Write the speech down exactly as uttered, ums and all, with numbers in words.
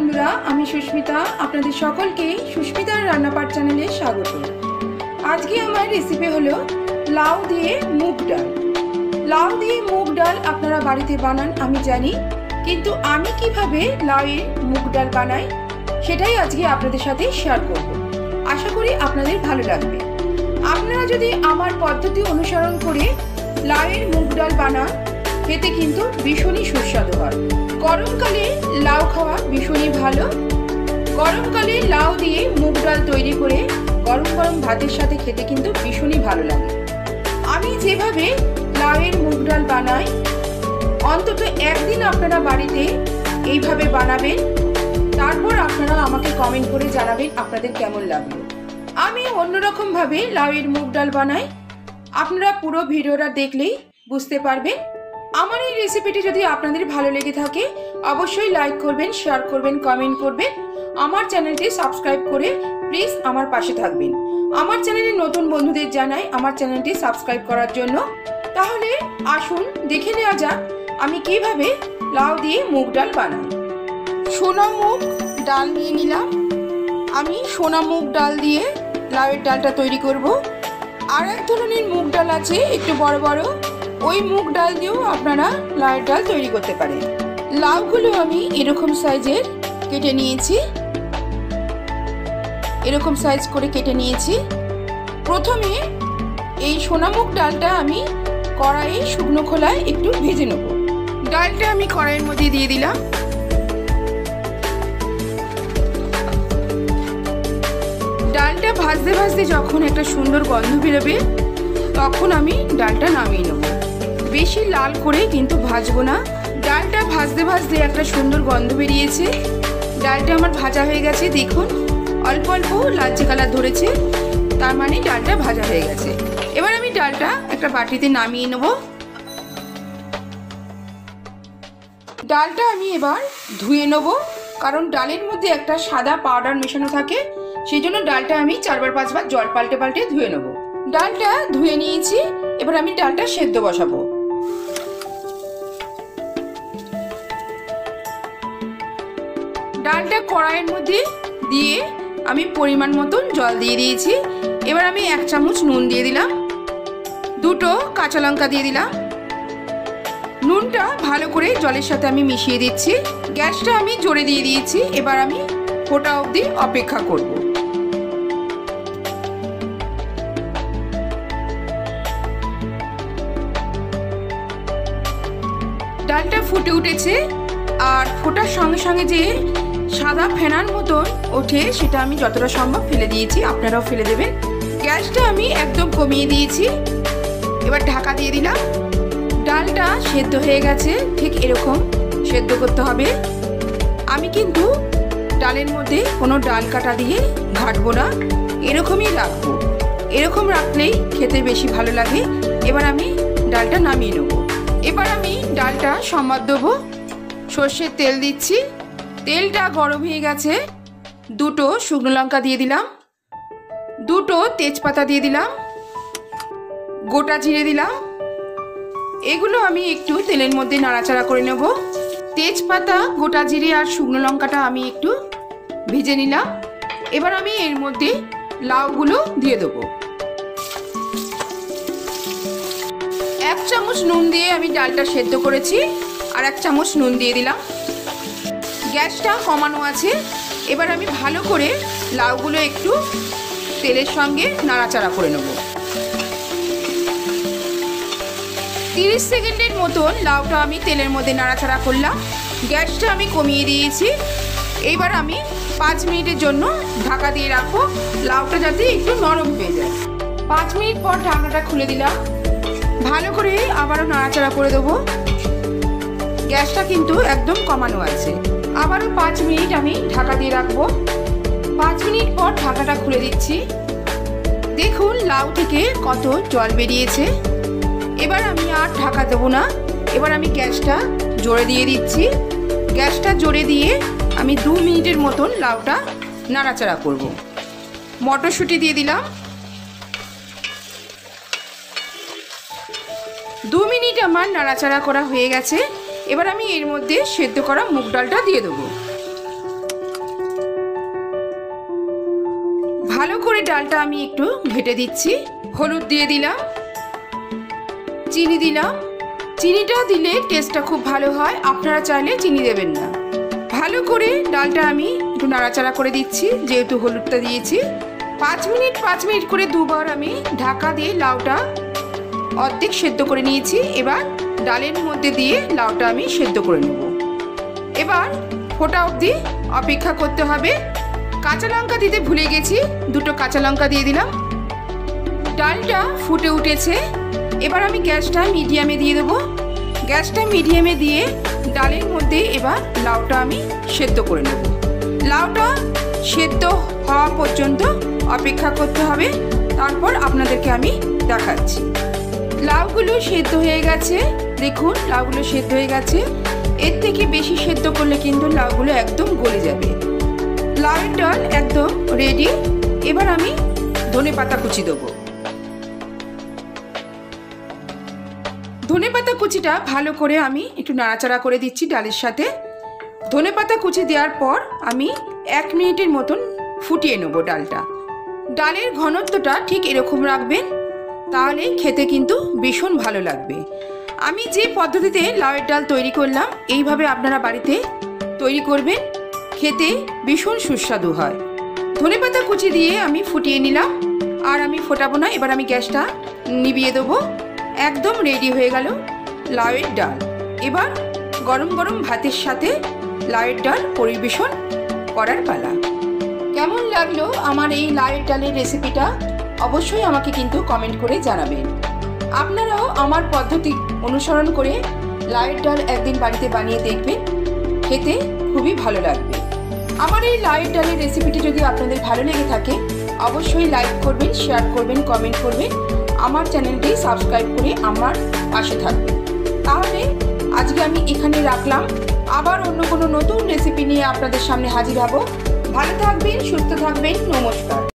বন্ধুরা, আমি সুস্মিতা, আপনাদের সকলকে সুস্মিতার রান্নাপাট চ্যানেলে স্বাগত। আজকে আমার রেসিপি হলো লাউ দিয়ে মুগ ডাল। লাউ দিয়ে মুগ ডাল আপনারা বাড়িতে বানান আমি জানি, কিন্তু আমি কিভাবে লাউয়ের মুগ ডাল বানাই সেটাই আজকে আপনাদের সাথে শেয়ার করব। আশা করি আপনাদের ভালো লাগবে। আপনারা যদি আমার পদ্ধতি অনুসরণ করে লাউয়ের মুগ ডাল বানান, খেতে কিন্তু ভীষণই সুস্বাদু হয়। গরমকালে লাউ খাওয়া ভীষণই ভালো। গরমকালে লাউ দিয়ে মুগ ডাল তৈরি করে গরম গরম ভাতের সাথে খেতে কিন্তু ভীষণই ভালো লাগে। আমি যেভাবে লাউয়ের মুগ ডাল বানাই, অন্তত একদিন আপনারা বাড়িতে এইভাবে বানাবেন, তারপর আপনারা আমাকে কমেন্ট করে জানাবেন আপনাদের কেমন লাগলো। আমি অন্যরকম ভাবে লাউয়ের মুগ ডাল বানাই, আপনারা পুরো ভিডিওটা দেখলেই বুঝতে পারবেন। আমার এই রেসিপিটি যদি আপনাদের ভালো লেগে থাকে অবশ্যই লাইক করবেন, শেয়ার করবেন, কমেন্ট করবেন। আমার চ্যানেলটি সাবস্ক্রাইব করে প্লিজ আমার পাশে থাকবেন। আমার চ্যানেলে নতুন বন্ধুদের জানাই আমার চ্যানেলটি সাবস্ক্রাইব করার জন্য। তাহলে আসুন দেখে নেওয়া যাক আমি কিভাবে লাউ দিয়ে মুগ ডাল বানাই। সোনা মুগ ডাল নিয়ে নিলাম। আমি সোনা মুগ ডাল দিয়ে লাউয়ের ডালটা তৈরি করব। আর এক ধরনের মুগ ডাল আছে একটু বড় বড়, ওই মুগ ডাল দিয়েও আপনারা লাউয়ের ডাল তৈরি করতে পারেন। লাউগুলো আমি এরকম সাইজের কেটে নিয়েছি, এরকম সাইজ করে কেটে নিয়েছি। প্রথমে এই সোনা মুগ ডালটা আমি কড়াইয়ে শুকনো খোলায় একটু ভেজে নেব। ডালটা আমি কড়াইয়ের মধ্যে দিয়ে দিলাম। ডালটা ভাজতে ভাজতে যখন একটা সুন্দর গন্ধ বেরোবে তখন আমি ডালটা নামিয়ে নেব। বেশি লাল করে কিন্তু ভাজবো না। ডালটা ভাজতে ভাজতে একটা সুন্দর গন্ধ বেরিয়েছে। ডালটা আমার ভাজা হয়ে গেছে, দেখুন অল্প অল্প লালচে কালার ধরেছে, তার মানে ডালটা ভাজা হয়ে গেছে। এবার আমি ডালটা একটা বাটিতে নামিয়ে নেব। ডালটা আমি এবার ধুয়ে নেব, কারণ ডালের মধ্যে একটা সাদা পাউডার মেশানো থাকে, সেই জন্য ডালটা আমি চারবার পাঁচবার জল পাল্টে পাল্টে ধুয়ে নেব। ডালটা ধুয়ে নিয়েছি, এবার আমি ডালটা সেদ্ধ বসাবো। ডালটা কড়াইয়ের মধ্যে দিয়ে আমি পরিমাণ মতন জল দিয়ে দিয়েছি। এবার আমি এক চামচ নুন দিয়ে দিলাম, দুটো কাঁচা লঙ্কা দিয়ে দিলাম। নুনটা ভালো করে জলের সাথে আমি মিশিয়ে দিচ্ছি। গ্যাসটা আমি জোরে দিয়ে দিয়েছি। এবার আমি ফোটা অবধি অপেক্ষা করব। ডালটা ফুটে উঠেছে, আর ফোটার সঙ্গে সঙ্গে যে সাদা ফেনার মতন ওঠে সেটা আমি যতটা সম্ভব ফেলে দিয়েছি, আপনারাও ফেলে দেবেন। গ্যাসটা আমি একদম কমিয়ে দিয়েছি। এবার ঢাকা দিয়ে দিলাম। ডালটা সেদ্ধ হয়ে গেছে, ঠিক এরকম সেদ্ধ করতে হবে। আমি কিন্তু ডালের মধ্যে কোনো ডাল কাটা দিয়ে ঘাটবো না, এরকমই রাখবো। এরকম রাখলেই খেতে বেশি ভালো লাগে। এবার আমি ডালটা নামিয়ে নেব। এবার আমি ডালটা সম্বাদ দেবো। সর্ষের তেল দিচ্ছি। তেলটা গরম হয়ে গেছে। দুটো শুকনো লঙ্কা দিয়ে দিলাম, দুটো তেজপাতা দিয়ে দিলাম, গোটা জিরে দিলাম। এগুলো আমি একটু তেলের মধ্যে নাড়াচাড়া করে নেব। তেজপাতা, গোটা জিরে আর শুকনো লঙ্কাটা আমি একটু ভেজে নিলাম। এবার আমি এর মধ্যে লাউগুলো দিয়ে দেবো। এক চামচ নুন দিয়ে আমি ডালটা সেদ্ধ করেছি, আর এক চামচ নুন দিয়ে দিলাম। গ্যাসটা কমানো আছে। এবার আমি ভালো করে লাউগুলো একটু তেলের সঙ্গে নাড়াচাড়া করে নেব। তিরিশ সেকেন্ডের মতন লাউটা আমি তেলের মধ্যে নাড়াচাড়া করলাম। গ্যাসটা আমি কমিয়ে দিয়েছি। এইবার আমি পাঁচ মিনিটের জন্য ঢাকা দিয়ে রাখবো, লাউটা যাতে একটু নরম হয়ে যায়। পাঁচ মিনিট পর ঢাকনাটা খুলে দিলাম। ভালো করে আবারও নাড়াচাড়া করে দেবো। গ্যাসটা কিন্তু একদম কমানো আছে। আবারও পাঁচ মিনিট আমি ঢাকা দিয়ে রাখবো। পাঁচ মিনিট পর ঢাকাটা খুলে দিচ্ছি। দেখুন লাউ থেকে কত জল বেরিয়েছে। এবার আমি আর ঢাকা দেবো না। এবার আমি গ্যাসটা জোরে দিয়ে দিচ্ছি। গ্যাসটা জোরে দিয়ে আমি দু মিনিটের মতন লাউটা নাড়াচাড়া করব। মটরশুঁটি দিয়ে দিলাম। দু মিনিট আমার নাড়াচাড়া করা হয়ে গেছে। এবার আমি এর মধ্যে সেদ্ধ করা মুগ ডালটা দিয়ে দেবো। ভালো করে ডালটা আমি একটু ঘেটে দিচ্ছি। হলুদ দিয়ে দিলাম, চিনি দিলাম। চিনিটা দিলে টেস্টটা খুব ভালো হয়, আপনারা চাইলে চিনি দেবেন না। ভালো করে ডালটা আমি একটু নাড়াচাড়া করে দিচ্ছি, যেহেতু হলুদটা দিয়েছি। পাঁচ মিনিট পাঁচ মিনিট করে দুবার আমি ঢাকা দিয়ে লাউটা অর্ধেক সেদ্ধ করে নিয়েছি। এবার ডালের মধ্যে দিয়ে লাউটা আমি সেদ্ধ করে নেব। এবার ফোটা অবধি অপেক্ষা করতে হবে। কাঁচা লঙ্কা দিতে ভুলে গেছি, দুটো কাঁচা লঙ্কা দিয়ে দিলাম। ডালটা ফুটে উঠেছে। এবার আমি গ্যাসটা মিডিয়ামে দিয়ে দেবো। গ্যাসটা মিডিয়ামে দিয়ে ডালের মধ্যে এবার লাউটা আমি সেদ্ধ করে নেব। লাউটা সেদ্ধ হওয়া পর্যন্ত অপেক্ষা করতে হবে, তারপর আপনাদেরকে আমি দেখাচ্ছি। লাউগুলো সেদ্ধ হয়ে গেছে, দেখুন লাউগুলো সেদ্ধ হয়ে গেছে। এর থেকে বেশি সেদ্ধ করলে কিন্তু লাউগুলো একদম গলে যাবে। লাউয়ের ডাল একদম রেডি। এবার আমি ধনেপাতা কুচি দেবো। ধনেপাতা কুচিটা ভালো করে আমি একটু নাড়াচাড়া করে দিচ্ছি ডালের সাথে। ধনেপাতা কুচি দেওয়ার পর আমি এক মিনিটের মতন ফুটিয়ে নেব ডালটা। ডালের ঘনত্বটা ঠিক এরকম রাখবেন, তাহলে খেতে কিন্তু ভীষণ ভালো লাগবে। আমি যে পদ্ধতিতে লাউয়ের ডাল তৈরি করলাম, এইভাবে আপনারা বাড়িতে তৈরি করবেন, খেতে ভীষণ সুস্বাদু হয়। ধনেপাতা কুচি দিয়ে আমি ফুটিয়ে নিলাম, আর আমি ফোটাবো না। এবার আমি গ্যাসটা নিভিয়ে দেবো। একদম রেডি হয়ে গেল লাউয়ের ডাল। এবার গরম গরম ভাতের সাথে লাউয়ের ডাল পরিবেশন করার পালা। কেমন লাগলো আমার এই লাউয়ের ডালের রেসিপিটা অবশ্যই আমাকে কিন্তু কমেন্ট করে জানাবেন। আপনারাও আমার পদ্ধতি অনুসরণ করে লাউয়ের ডাল একদিন বাড়িতে বানিয়ে দেখবেন, খেতে খুবই ভালো লাগবে। আমার এই লাউয়ের ডালের রেসিপিটি যদি আপনাদের ভালো লেগে থাকে অবশ্যই লাইক করবেন, শেয়ার করবেন, কমেন্ট করবেন। আমার চ্যানেলটি সাবস্ক্রাইব করে আমার পাশে থাকবেন। তাহলে আজকে আমি এখানে রাখলাম। আবার অন্য কোনো নতুন রেসিপি নিয়ে আপনাদের সামনে হাজির হব। ভালো থাকবেন, সুস্থ থাকবেন। নমস্কার।